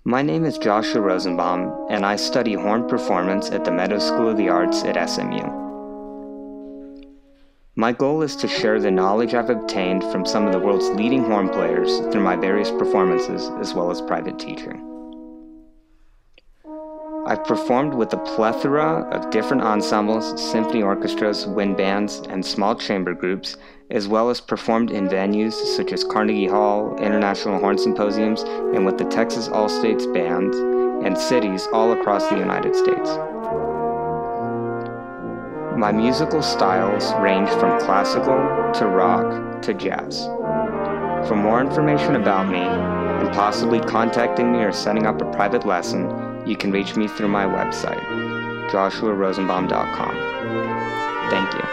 My name is Joshua Rosenbaum, and I study horn performance at the Meadows School of the Arts at SMU. My goal is to share the knowledge I've obtained from some of the world's leading horn players through my various performances as well as private teaching. I've performed with a plethora of different ensembles, symphony orchestras, wind bands, and small chamber groups, as well as performed in venues such as Carnegie Hall, International Horn Symposiums, and with the Texas All States Band, and cities all across the United States. My musical styles range from classical to rock to jazz. For more information about me, and possibly contacting me or setting up a private lesson, you can reach me through my website, joshuarosenbaum.com. Thank you.